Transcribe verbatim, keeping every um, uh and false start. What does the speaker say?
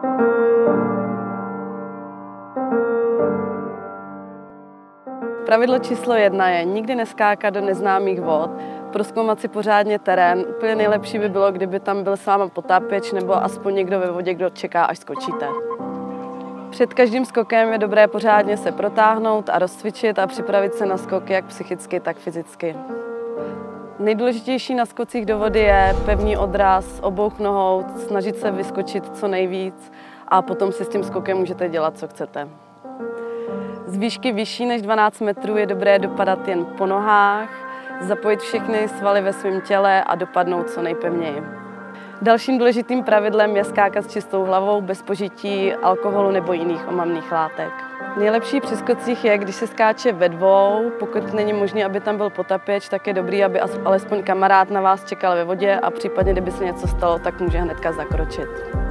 Pravidlo číslo jedna je nikdy neskákat do neznámých vod, prozkoumat si pořádně terén. Úplně nejlepší by bylo, kdyby tam byl s váma potápěč nebo aspoň někdo ve vodě, kdo čeká, až skočíte. Před každým skokem je dobré pořádně se protáhnout a rozcvičit a připravit se na skok jak psychicky, tak fyzicky. Nejdůležitější na skocích do vody je pevný odraz obou nohou, snažit se vyskočit co nejvíc a potom si s tím skokem můžete dělat, co chcete. Z výšky vyšší než dvanáct metrů je dobré dopadat jen po nohách, zapojit všechny svaly ve svém těle a dopadnout co nejpevněji. Dalším důležitým pravidlem je skákat s čistou hlavou, bez požití alkoholu nebo jiných omamných látek. Nejlepší při skocích je, když se skáče ve dvou. Pokud není možné, aby tam byl potapeč, tak je dobrý, aby alespoň kamarád na vás čekal ve vodě a případně, kdyby se něco stalo, tak může hnedka zakročit.